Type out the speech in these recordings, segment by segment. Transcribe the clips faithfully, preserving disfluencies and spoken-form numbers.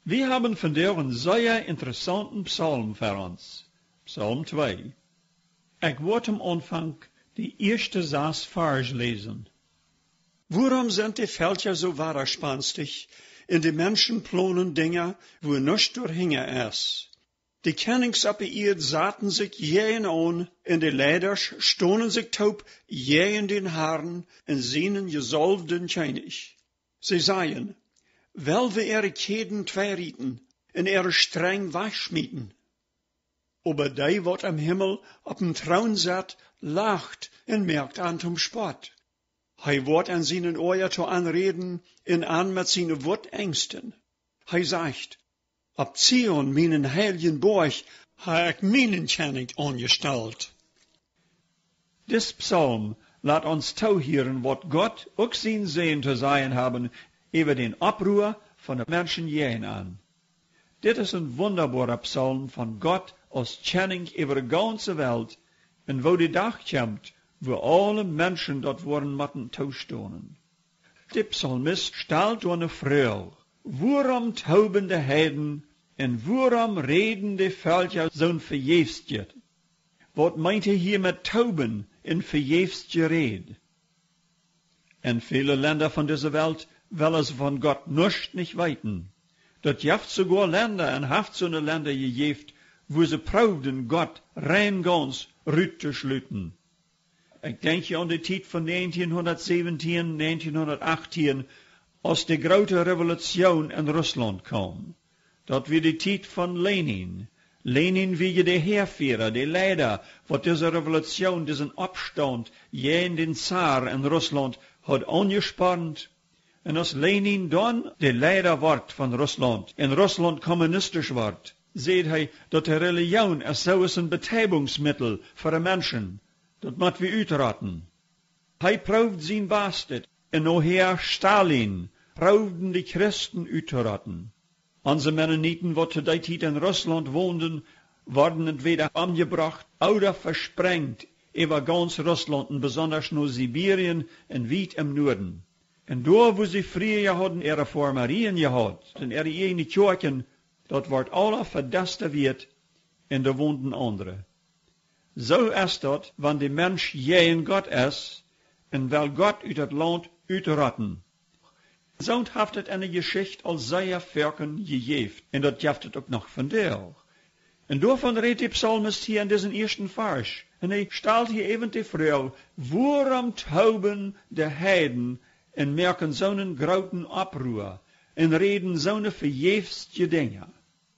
Wir haben vandaag een zeer interessanten psalm voor ons. Psalm twee. Ik word am Anfang die eerste zes vers lesen. Waarom sind die Völker so widerspanstig in die Menschen plonen Dinge, wo nichts doorhingen is? Die Kennings op de eerd zaten sich jähen an, in de leiders stonen sich taub jähen den Herren, en zienen gezalfden König. Sie seien, wel we ihre Keden tweerieten, en ihre streng wegschmieden. Aber die, wat am Himmel op dem Thron zat, lacht en merkt an zum Spott. Hij wordt an seinen Ohr zu anreden, en an mit seine Wort ängsten. Hij sagt, op Zion, meinen heiligen Borg, ha ik meinen König angestalt. Dis psalm laat ons touwhieren wat Gott ook zien sehen te zijn hebben über den Abruhr von den Menschen jähen an. Dit is een wunderbare psalm von Gott als Kenning über de ganze Welt en wo die Dag komt, wo alle Menschen dort worden matten toestonen. De psalmist stelt door een vrouw, waarom tauben de heiden en waarom reden de Völker zo'n verjeefstje? Wat meint hij hier met tauben en verjeefstje red? En viele Länder von dieser Welt willen ze von Gott nichts nicht weiten. Dat jaft sogar Länder en haft so eine Länder gejeft, wo ze proefden Gott rein ganz rüt te sluiten. Ik denk je aan de tijd van negentienhonderdzeventien, negentienhonderdachttien, als de grote revolutie in Rusland kwam. Dat weer de tijd van Lenin. Lenin wie de heerführer, de leider, wat deze revolutie, deze opstand, jen den Zar in Rusland had angespannt. En als Lenin dan de leider wordt van Rusland, en Rusland communistisch wordt, zegt hij dat de religion is zo is een betijbingsmiddel voor de mensen. Dat moet we uitraten. Hij proeft zijn bastet, en noher Stalin proefden de Christen uit te raten. Onze Mennoniten, wat te die tijd in Rusland woonden, worden entweder umgebracht oder versprengt über ganz Russland en besonders nur Sibirien en weit im Norden. En daar, wo sie früher hadden ihre Reformarien gehad, en ihre eigene Kirchen, dat wordt alle verdesterwiert, en da woonden andere. Zo is dat, wanneer de mens jeen God is, en wel God uit het land uitrotten. Zo heeft het in de Geschichte als zeer verken gegeven, en dat heeft het ook nog vandaag. En daarvan redt de psalmist hier in deze eerste vers. En hij stelt hier even de vraag, waarom tauben de heiden en merken zo'n groten oproer en reden zo'n verjeefstje dingen?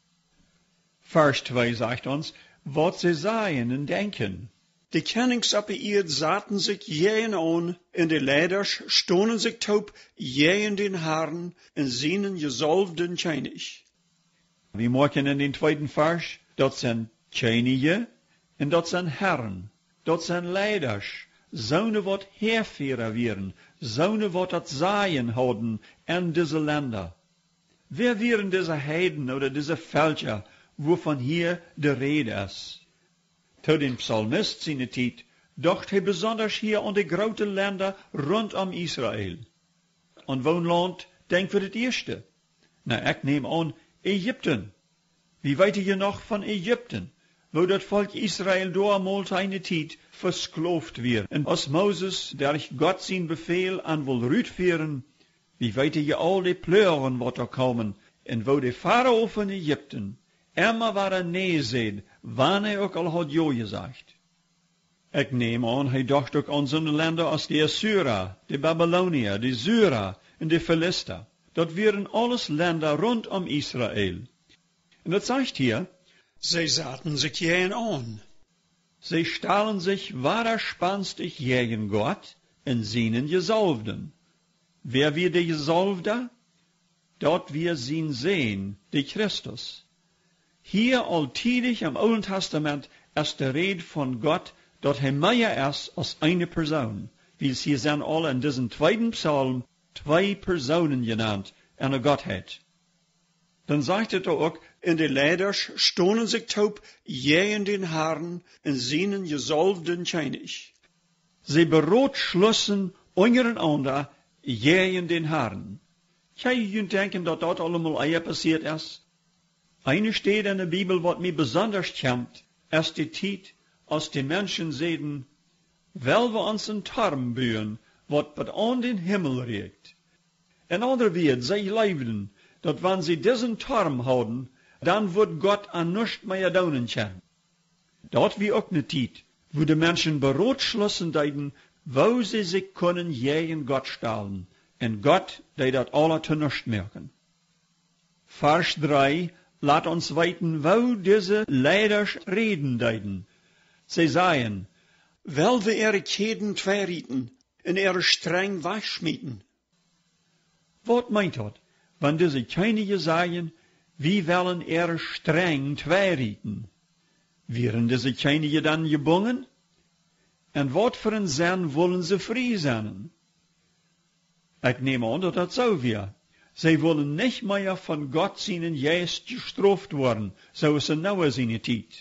Vers twee zegt ons, wat ze zeggen en denken. De Kennings op de eerd zaten zich jähen an, en de leiders stonen zich taub jähen den Herren en zienen gezalfden König. We merken in den tweeden vers, dat zijn Könige en dat zijn Herren, dat zijn leiders, zo'n wat heerführer wären, zo'n wat dat Sagen hadden in deze Länder. Wer wären diese Heiden oder diese Völker, wovon hier de Rede is? Tot den Psalmist seine tijd dacht hij besonders hier aan de grote Länder rondom Israël. Aan welk land denkt we het eerste? Nou, ik neem aan Egypten. Wie weet je nog van Egypten? Wo dat volk Israël doormals eine tijd verskloofd weer. En als Moses, der Gott zijn bevel aan wil uitvoeren, wie weet je al die pleuren wat er komen, en wo de farao van Egypten immer waren nee zei, wanneer hij ook al had jo gezegd. Ik neem aan, hij dacht ook aan zo'n landen als de Assyra, de Babylonië, de Syra en de Philister. Dat waren alles landen rondom Israël. En dat zegt hier, zij zaten zich jähen an. Zij stellen zich widerspanstig gegen Gott en zienen gezalfden. Wer wir de gezalfde? Dat wir zien sehen, de Christus. Hier altidig im Alten Testament ist der Rede von Gott, dat hij mehr ist als eine Person. Wie es hier sind alle in diesem zweiten Psalm zwei Personen genannt, eine Gottheit. Dann sagt er auch, en de leiders stonen zich taub jähen den Herren en zienen gezalfden König. Sie beratschlussen untereinander jähen den Herrn. Gij kunt denken dat dat allemaal eier passiert is. Eine steht in der Bibel, wat mij besonders schämt, ist die tijd als die Menschen sehen, wel we ons een Tarm bouwen, wat bis an den Himmel reikt. In andere Woorden, zij leiden, dat wenn sie diesen Tarm houden, dann wird Gott an nichts mehr daunen können. Dort wie auch ne tijd, wo die Menschen beratschlossen deiden, wo sie sich können gegen Gott stellen, und Gott, der dat alle zu nichts merken. Vers drei, laat uns weten, wo diese Leiders reden deiden. Sie sagen, wel we ihre Keden tweerieten en ihre streng wegschmieden. Wat meint dat? Wenn diese Könige sagen, wie wollen ihre streng tweerieten? Wären diese Könige dann gebunden? En wat für ein Sinn wollen sie frei sein? Ich nehme an, dass das so wäre. Sie wollen nicht mehr von Gott seinen Geist gestraft worden, so ist in Noah seine Zeit.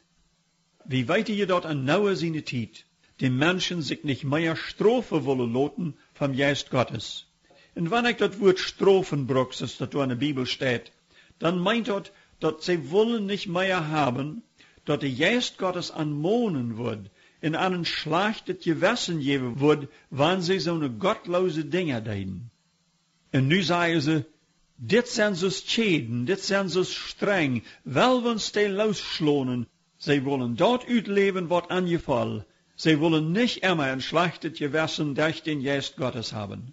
Wie weit ihr dort in Noah seine Zeit, die Menschen sich nicht mehr strafen wollen lassen vom Geist Gottes. Und wenn ich das Wort strafen brauche, das da in der Bibel steht, dann meint das, dass sie wollen nicht mehr haben, dass der Geist Gottes anmohnen wird, in einen schlechtes Gewissen geben wird, wenn sie so eine gottlose Dinge tun. Und nu sagen sie, dit sind so Schäden, dit sind so streng, weil wir uns die losschlonen. Sie wollen dort uitleben, was angefallen. Sie wollen nicht immer ein schlechtes Gewissen durch den Geist Gottes haben.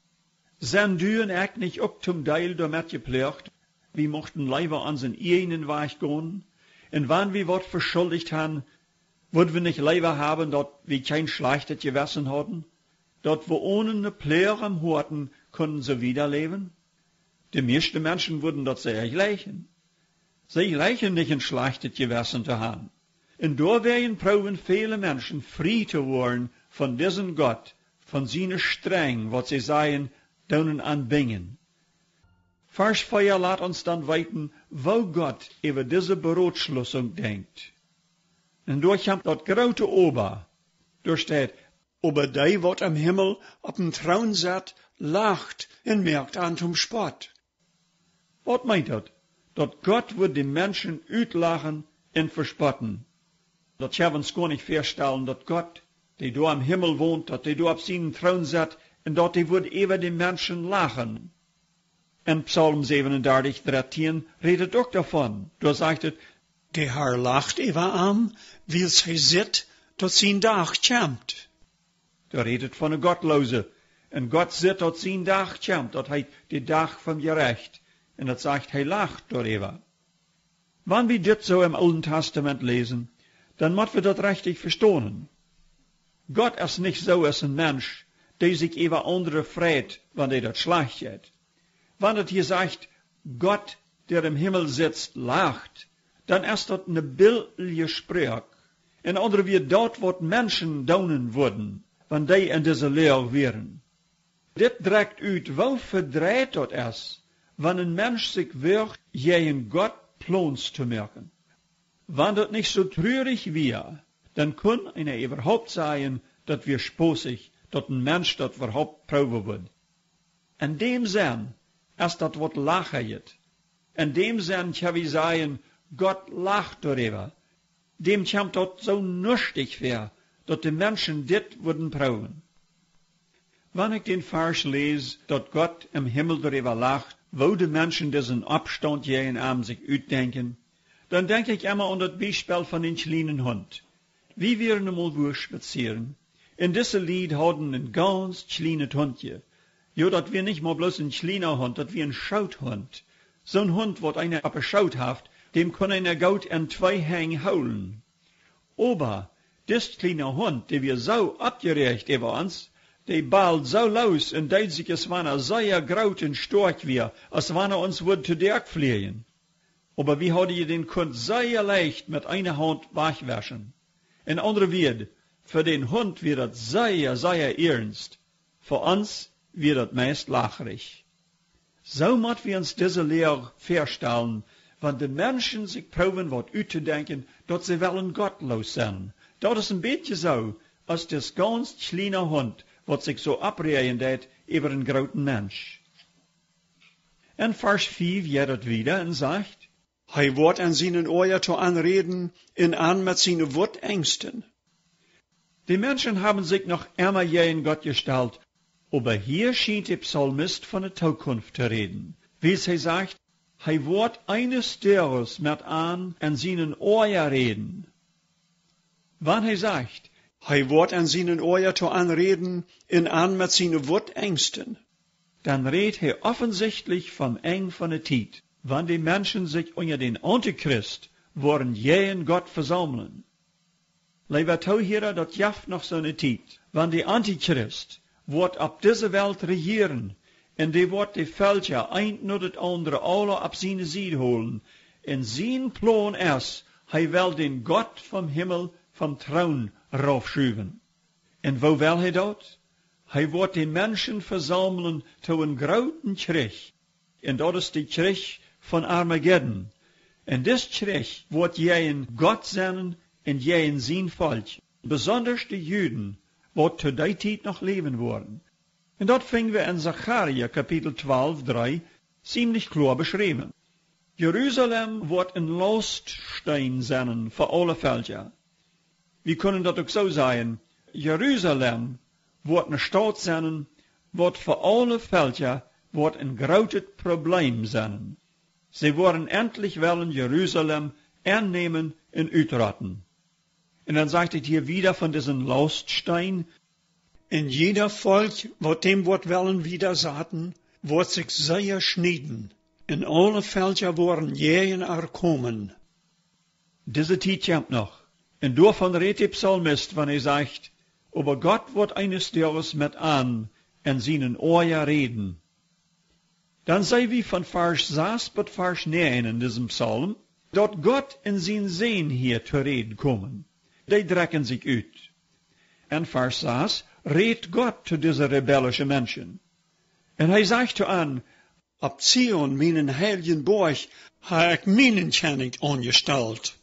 Sind du und ich nicht auch zum Teil damit gepflegt, wir mochten lieber an den eigenen Weg gehen, und wenn wir was verschuldigt haben, würden wir nicht lieber haben, dass wir kein schlechtes Gewissen hatten, dass wir ohne eine Pläre am Horten können sie wiederleben? Die meisten Menschen würden das sehr gleichen. Sie gleichen nicht ein schlechtes Gewissen zu haben. Und da werden proben viele Menschen frei zu werden von diesem Gott, von seiner Streng, was sie sagen, daunen anbingen. Vers vier laat uns dann weiten, wo Gott über diese Beratschlussung denkt. Und durch kommt das große Ober, da steht, Aber die, wat am Himmel op dem Thron zat, lacht en merkt aan zum Spott. Was meint das? Dass Gott wird die Menschen uitlachen und verspotten. Das können wir uns gar nicht vorstellen, dass Gott, der da am Himmel wohnt, dass der da auf seinen Thron sitzt, und dass der wird über die Menschen lachen. In Psalm siebenunddreißig, dreizehn redet auch davon. Da sagt es, Der Herr lacht über an, wie sie zit, tot zijn dag kämmt. Da redet von einer Gottlose. Und Gott sieht, dass sein Tag kommt, dass er die Tag vom Gerecht. Und das sagt, er lacht darüber. Wenn wir das so im Alten Testament lesen, dann müssen wir das richtig verstehen. Gott ist nicht so als ein Mensch, der sich über andere freut, wenn er das schlecht geht. Wenn es hier sagt, Gott, der im Himmel sitzt, lacht, dann ist das eine bildliche Sprache. In andere wie dort, wo Menschen daunen würden, wenn die in dieser Lehre wären. Dit drückt uit, wo verdreht das ist, wenn ein Mensch sich wird, gegen Gott plons zu merken. Wenn das nicht so traurig wäre, dann kann einer überhaupt sagen, dass wir sposig, dass ein Mensch das überhaupt proben wird. In dem Sinn ist das was lachen geht. In dem Sinn kann ich sagen, Gott lacht darüber. Dem kommt das so nüchtig vor, dass die Menschen dit würden proben. Wenn ich den Vers lese, dass Gott im Himmel darüber lacht, wo die Menschen diesen Abstand gegen ihm sich uitdenken, dann denke ich immer an das Beispiel von den kleinen Hund. Wie wir einmal wo spazieren. In diesem Lied hatten ein ganz kleines Hundje. Ja, das wir nicht mal bloß ein kleiner Hund, das wir ein Schauthund. So ein Hund, was einer abgeschaut hat, dem kann einer gut in zwei Hängen holen. Aber, das kleine Hund, der wir so abgerecht über uns, der ballt so los und deut sich, als wenn er sehr graut und stark wäre, als wenn er uns würde zu Dirk fliehen. Aber wie hat ihr den Hund sehr leicht mit einer Hand wegwaschen? In andere Worte, für den Hund wird das sehr, sehr ernst. Für uns wird das meist lacherig. So müssen wir uns diese Lehre vorstellen, wenn die Menschen sich proben, was auszudenken, dass sie wollen gottlos sein. Das ist ein bisschen so, als das ganz kleine Hund, was sich so abreden lässt über einen großen Mensch. En vers vijf geht het wieder en sagt, Hij wordt aan zijn oor te aanreden en aan met zijn woord engsten. die Menschen haben sich noch immer gegen Gott gestellt, aber hier scheint der Psalmist von der Zukunft zu reden. Wie es er sagt, hij wordt eines Tages mit an an seinen Ohr reden. Wann er sagt, Hij wordt aan zijn oor te aanreden en aan met zijn woord engsten. dann redet er offensichtlich vom Eng von der Zeit, wann die Menschen sich unter den Antichrist wollen gegen Gott versammeln. Lieber Zuhörer, das jaft noch so eine Zeit, wann die Antichrist wird auf diese Welt regieren, und die wird die Völker ein nur das andere alle auf seine Seite holen. Und sein Plan ist, er will den Gott vom Himmel vom Thron raufschuben. Und wo will er das? Er wird die Menschen versammeln zu einem großen Krieg. Und das ist der Krieg von Armageddon. Und das Krieg wird gegen Gott sein und gegen sein Volk. Besonders die Juden, die zu der Zeit noch leben werden. Und dort finden wir in Zacharia Kapitel zwölf, drei ziemlich klar beschrieben. Jerusalem wird ein Loststein sein für alle Völker. Wir können das auch so sagen. Jerusalem wird eine Stadt sein, wird für alle Völker wird ein großes Problem sein. Sie wollen endlich wollen Jerusalem annehmen und uitrotten. Und dann sagt es hier wieder von diesem Loststein, En jeder Volk, wat dem wordt willen widerzaten, wordt zich zeer schnieden. En alle Völker worden jeen er komen. diese Zeit kommt noch. Und davon redet der Psalmist, wenn er sagt, aber Gott wird eines Tages mit an in seinen Ohren reden. Dann sei wie von Vers sechs bis Vers neun in diesem Psalm, dort Gott in sein Sehen hier zu reden kommen. Die drecken sich uit. En Vers sechs redet Gott zu diesen rebellischen Menschen. Und er sagt zu an, Op Zion, mijn heiligen Borg, ha ik mijn kenning angesteld.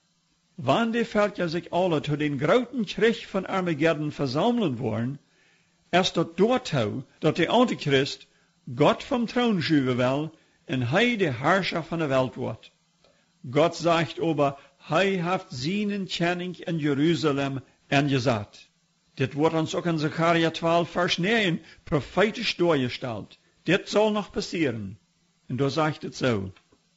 wann die Völker sich alle zu den großen Krieg von Armageddon versammeln wollen, erst dort dort, dass der Antichrist Gott vom Thron schieben will und er der Herrscher von der Welt wird. Gott sagt aber, er hat seinen Kenning in Jerusalem angesagt. Das wird uns auch in Zacharia zwölf, Vers neun prophetisch durchgestellt. Das soll noch passieren. Und da sagt es so.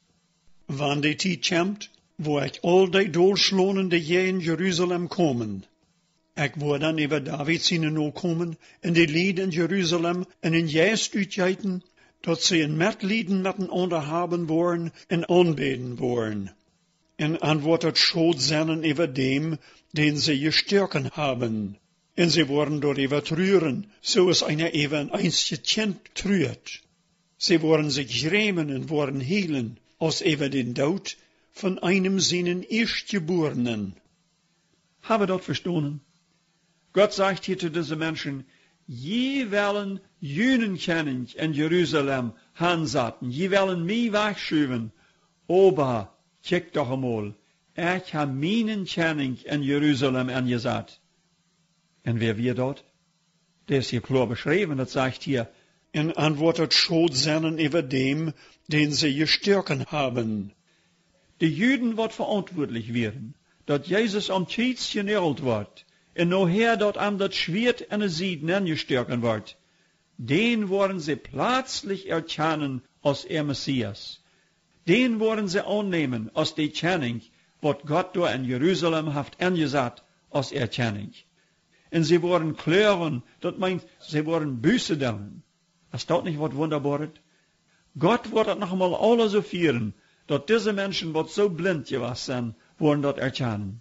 Wann die tijd komt, wo ik al die doorslonende in Jeruzalem komen. Ik word dan over David zien no komen, en die lied in Jeruzalem, en in juist uitgeiten, dat ze een metlieden met een ander hebben worden, en aanbeden worden. En aan wordt het schoot zijn over dem, den ze gestärken haben. En ze worden door over trüren, zoals einer over een einzige kind trürt. Sie worden sich grämen und worden helen, als over den Tod von einem seinen Erstgeborenen. Haben wir dort verstanden? Gott sagt hier zu diesen Menschen, je wollen Juden kennen in Jerusalem hansaten, je wollen mich wegschuben, aber, check doch einmal, ich habe meinen Kenning in Jerusalem angesagt. Und wer wir dort? Der ist hier klar beschrieben, das sagt hier, En antwortet schuld zijn over dem, den sie gestärken haben. die Juden wird verantwortlich werden, dass Jesus am Kreuz genagelt wird, und nachher dort am das Schwert in der Seite angestärken wird. Den wollen sie plötzlich erkennen als er Messias. Den wollen sie annehmen als die Kenning, was Gott dort in Jerusalem hat angesagt als Erkenning. Und sie wollen klären, das meint, sie wollen Büße tun. Ist das nicht was Wunderbares? Gott wird das noch einmal alle so führen, dass diese Menschen, die so blind gewesen sind, wollen das erkennen.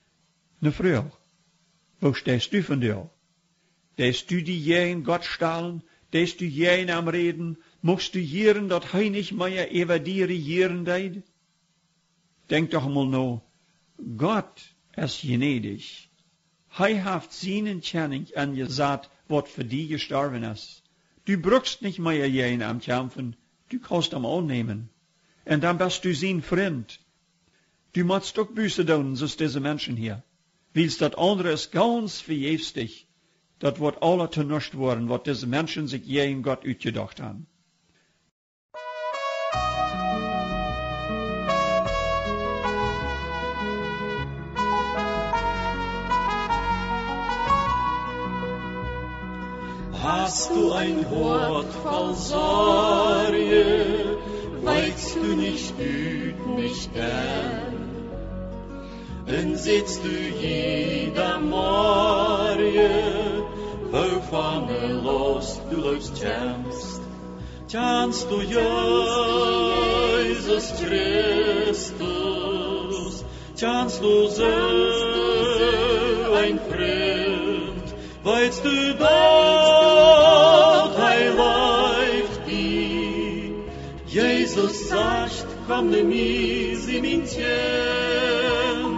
Ne Frau, wo stehst du von dir? Stehst du die gegen Gott stahlen? Stehst du gegen am Reden? Musst du hören, dass er nicht mehr über die regieren deed? Denk doch mal noch, Gott ist gnädig. Er hat seinen Kenning angesagt, was für die gestorben ist. Du brauchst nicht mehr jeden am Kämpfen, du kannst ihn annehmen. Und dann bist du sein Freund. Du musst doch Büße tun, so diese Menschen hier. Weil das andere ist ganz verjäftig. Das wird alle zunicht worden, was diese Menschen sich gegen Gott ausgedacht haben. Hast du ein Wort voll Sorge, weißt du nicht üt, nicht gern. En sitzt du jeder Morgen, wovon los du läufst tjänst. Tjänst du Jesus Christus, tjänst du so ein Freund, weißt du dort, hei läuft die. Jesus sagt, komm ne mir, sie min tjent.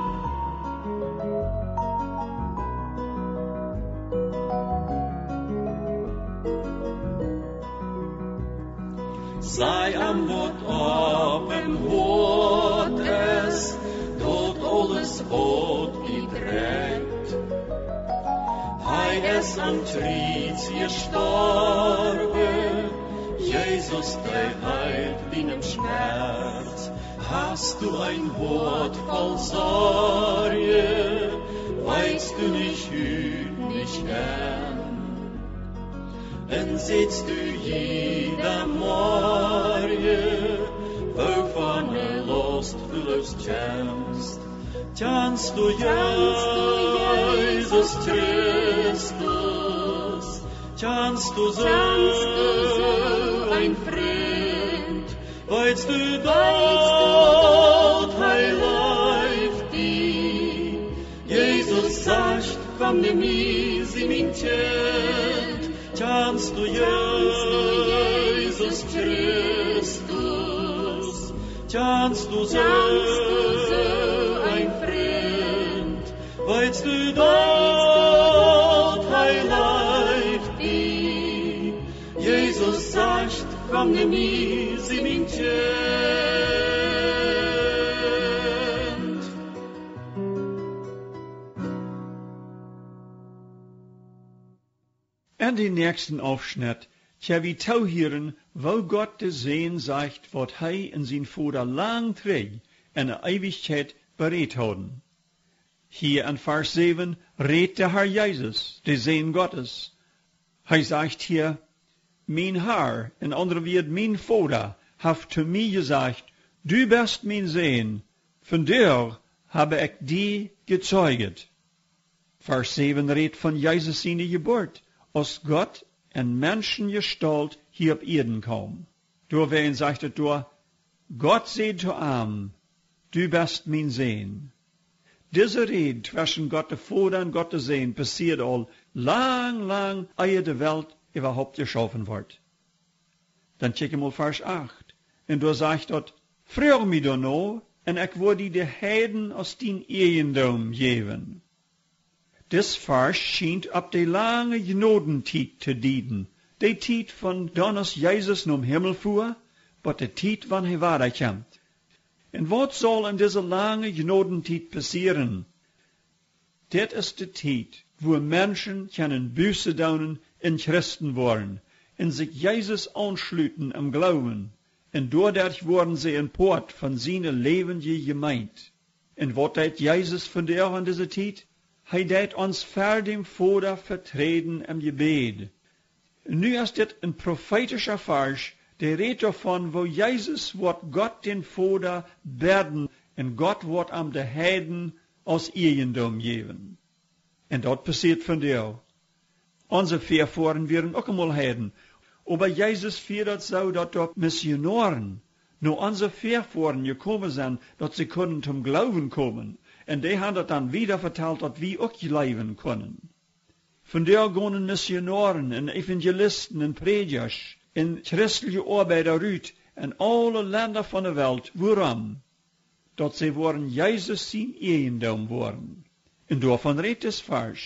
Sei am Wort ab, em Wort es, dort alles Wort gedreht. Hei es am Triez gestorben, Jesus, der heilt deinem Schmerz. Hast du ein Wort voll Sorge, weißt du nicht hüt, nicht gern. En sitzt du jeder Morgen, wovon los du läufst tjänst. Tjänst du Jesus Christus, tjänst du so ein Freund, weißt du dort, hei läuft die. Jesus sagt, komm ne mir, sie min tjent. Tjänst du Jesus Christus, tjänst du so ein Freund, weißt du dort, hei läuft die. Jesus sagt, komm ne mir, sie min tjent. En die nächsten Aufschnitt, tja wie tauhieren, wo Gott de Sehen sagt, wat hij in zijn Vader lang treg, en de Ewigkeit bereid houden. Hier in Vers zeven redt der Herr Jesus, de Sehen Gottes. Hij sagt hier, mein Herr, in andere Wort, mein Vater, hat zu mir gesagt, du bist mein Sehen, von dir habe ich die gezeuget. Vers zeven redt von Jesus seine Geburt, als Gott in Menschengestalt hier auf Erden kam. Doorheen sagt het door, Gott seht zu ihm, du bist mein Sehen. Diese Rede zwischen Gott der Vater und Gott der Sehen passiert al lang, lang, ehe die Welt überhaupt geschaffen wird. Dann check mal Vers acht. Und da sagt dort, freu mich doch noch, und ich würde die Heiden aus den Eigendom geben. Dis Vers schient ab de lange Gnodentiet te dienen. De Tiet von Donnes Jesus nom Himmel fuhr, but de Tiet wann hij weiterkommt. En wat soll in diese lange Gnodentiet passieren? Dit is de Tiet, wo Menschen können Buße daunen in Christen worden, en sich Jesus anschluten im Glauben, en doordat worden sie ein Port von seine lebendige Gemeinde. En wat deed Jesus von der an diese Tiet? Hij deed ons ver dem Vader vertreden im Gebet. Nu is dit een prophetischer Vers, der redt davon, wo Jesus wordt Gott den Vader berden, en Gott wordt am de Heiden aus Eigendom geben. En dat passiert von dir. Onze Vorfahren wären auch einmal Heiden. Aber Jesus führt so, dass dort Missionaren, nur unsere Vorfahren gekommen sind, dass sie können zum Glauben kommen. En die haben dann wieder verteld, dass wir auch leben können. Von der gehen Missionaren en Evangelisten en Predikers en christelijke Arbeiter uit in alle Länder von der Welt. Warum? Dat sie worden Jesus zijn Eigendom worden. En daarvan redt es Vers.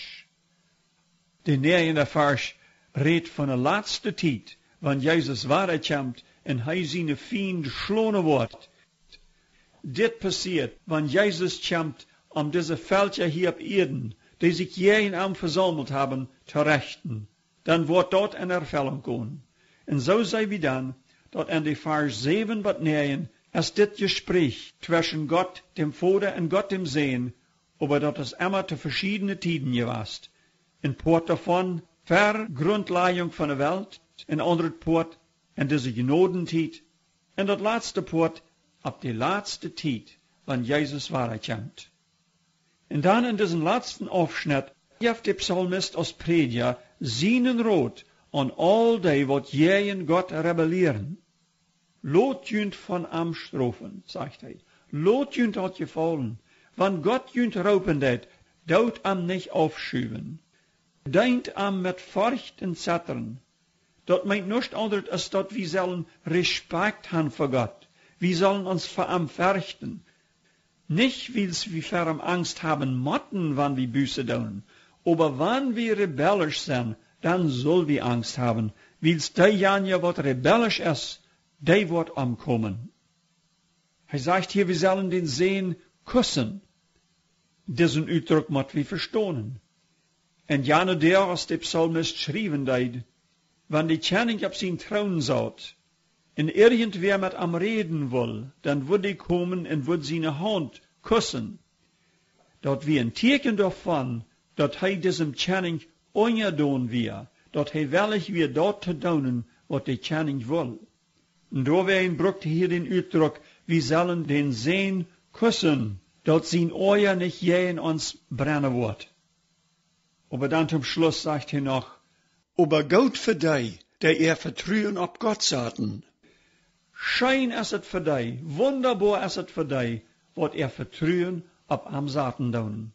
De neerende Vers redt von der laatste tijd, wanneer Jesus weiterkommt en hij zijn Feind schlonen wordt. Dit passiert, wanneer Jesus kommt, um diese Völker hier auf Erden, die sich jeden Abend versammelt haben, zu rechten. Dann wird dort eine Erfüllung kommen. Und so sei wie dann, dort in die Vers sieben bis neun, es dit Gespräch zwischen Gott, dem Vater und Gott, dem Sehen, aber dort ist immer zu verschiedenen Tiden gewast. In Port davon ver Grundlegung van de Welt, en onder het poort, en deze genodentijd, en dat laatste poort, op die laatste tijd, wanneer Jezus waarheid komt. En dan in deze laatste afschnitt, heeft de psalmist als prediker zijn rood aan al die wat jij en God rebelleren. Lot junt van am strofen, zegt hij. Lot junt hat gefallen. Wann Gott junt ropen dat, dout am nicht aufschuwen. Deint am met furcht en zatteren. Dat meint nicht anders, als dat wir sollen Respekt haben für Gott. Wir sollen uns vor am fürchten. Nicht, weil wir vor am Angst haben motten, wann wir Büße tun. Aber wann wir rebellisch sind, dann soll wir Angst haben. Weil's der Janja, wat rebellisch ist, der wird umkommen. Er sagt hier, wir sollen den Sehen kussen. Diesen Ausdruck muss wir verstehen. Und jane der, als der Psalmist schrieben deed, wenn die Koning auf sein Thron saut, und irgendwer mit am reden will, dann würde er kommen und würde seine Hand kussen. Dort wie ein Teken davon, dat hij diesem Koning ongedaan wir, dat hij wellig weer dort te doen, wat de Koning will. Und daarbij brucht hier den Ausdruck, wir sollen den Sehen kussen, dat sein Euer nicht je in uns brennen wird. Aber dann zum Schluss sagt er noch, Aber Gott für die, der er vertrauen auf Gott zaten. Schein ist es für die, wunderbar ist es für die, wat er vertrauen auf am Saten doen.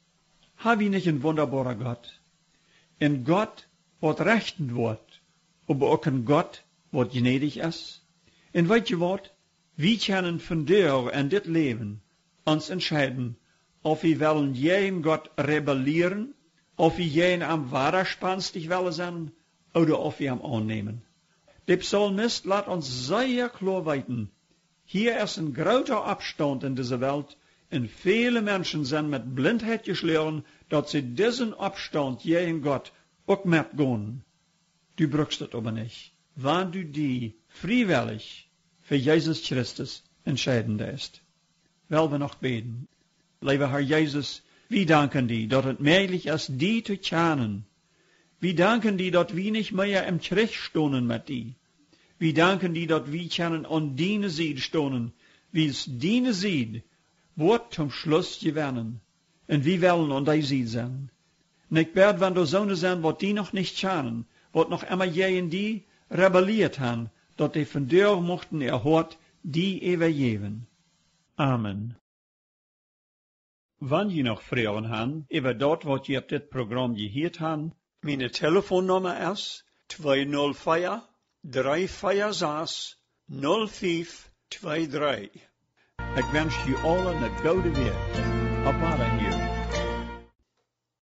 Hab ich nicht ein wunderbarer Gott? Ein Gott, wat rechten wird, aber auch ein Gott, wat gnädig ist? Und weißt du wat? Wir können von dir in dit Leben uns entscheiden, ob wir wollen jeden Gott rebellieren, ob wir jeden am widerspenstig wollen sein, oder ob wir am annehmen. Der Psalmist lässt uns sehr klar weiten, hier ist ein großer Abstand in dieser Welt, und viele Menschen sind mit Blindheit geschlagen, dass sie diesen Abstand jeden Gott auch mitgehen. Du brauchst das aber nicht, wenn du die freiwillig für Jesus Christus entscheiden lässt. Wel we noch beten. Lieber Herr Jesus, wir danken dir, dass es möglich ist, die zu kennen. Wir danken dir, dass wir nicht mehr im Krieg stehen mit dir. Wir danken dir, dass wir können an deine Seite stehen, wie es deine Seite wird zum Schluss gewinnen. Und wir wollen an deine Seite sein. Nicht bad, wenn du Söhne sind, was die noch nicht kennen, was noch immer je in die rebelliert haben, dass die von dir mochten erhört, die übergeben. Amen. Wann je noch Fragen haben, über dort, was je auf dit Programm gehört haben, Meine Telefonnummer ist zwei null vier, drei vier sechs, null fünf zwei drei. ich wünsche you allen eine gute Weg. Auf Wiedersehen.